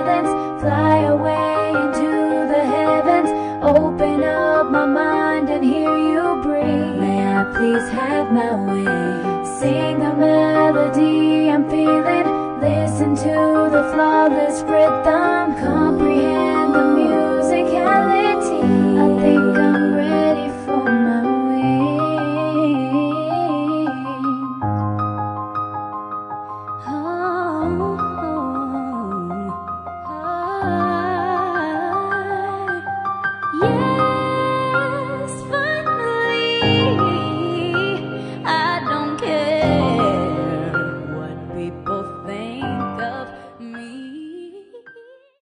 silence, fly away into the heavens, open up my mind and hear you breathe. May I please have my way, sing the melody I'm feeling, listen to the flawless rhythm, comprehend